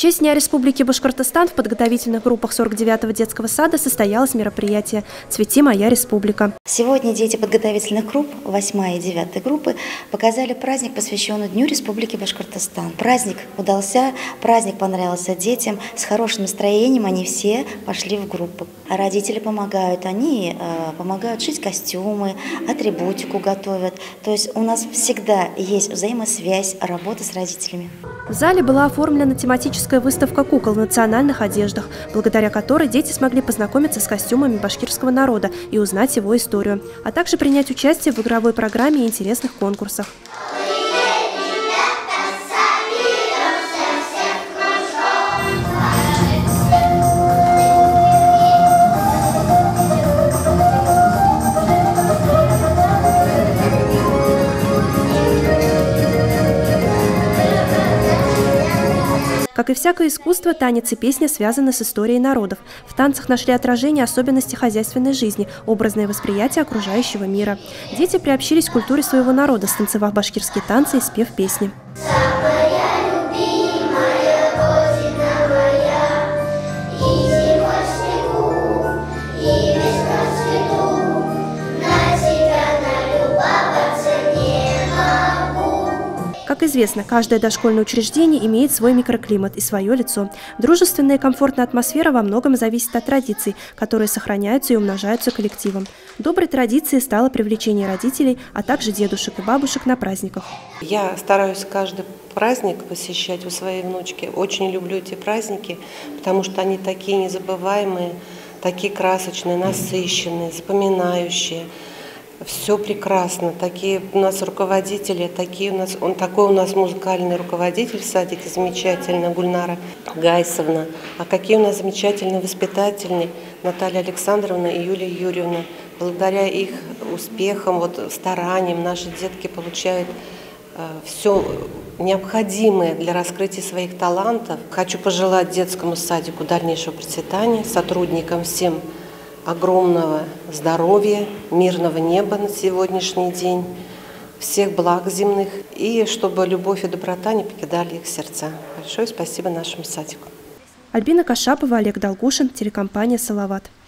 В честь Дня Республики Башкортостан в подготовительных группах 49-го детского сада состоялось мероприятие «Цвети, моя республика». Сегодня дети подготовительных групп 8 и 9 группы показали праздник, посвященный Дню Республики Башкортостан. Праздник удался, праздник понравился детям, с хорошим настроением они все пошли в группу. А родители помогают, они помогают шить костюмы, атрибутику готовят. То есть у нас всегда есть взаимосвязь, работа с родителями. В зале была оформлена тематическая выставка кукол в национальных одеждах, благодаря которой дети смогли познакомиться с костюмами башкирского народа и узнать его историю, а также принять участие в игровой программе и интересных конкурсах. Как и всякое искусство, танец и песня связаны с историей народов. В танцах нашли отражение особенностей хозяйственной жизни, образное восприятие окружающего мира. Дети приобщились к культуре своего народа, станцевав башкирские танцы и спев песни. Как известно, каждое дошкольное учреждение имеет свой микроклимат и свое лицо. Дружественная и комфортная атмосфера во многом зависит от традиций, которые сохраняются и умножаются коллективом. Доброй традицией стало привлечение родителей, а также дедушек и бабушек на праздниках. Я стараюсь каждый праздник посещать у своей внучки. Очень люблю эти праздники, потому что они такие незабываемые, такие красочные, насыщенные, запоминающие. Все прекрасно. Такие у нас руководители, такой у нас музыкальный руководитель в садике, замечательная Гульнара Гайсовна. А какие у нас замечательные воспитательные Наталья Александровна и Юлия Юрьевна. Благодаря их успехам, стараниям наши детки получают все необходимое для раскрытия своих талантов. Хочу пожелать детскому садику дальнейшего процветания, сотрудникам всем огромного здоровья, мирного неба на сегодняшний день, всех благ земных, и чтобы любовь и доброта не покидали их сердца. Большое спасибо нашему садику. Альбина Кашапова, Олег Долгушин, телекомпания «Салават».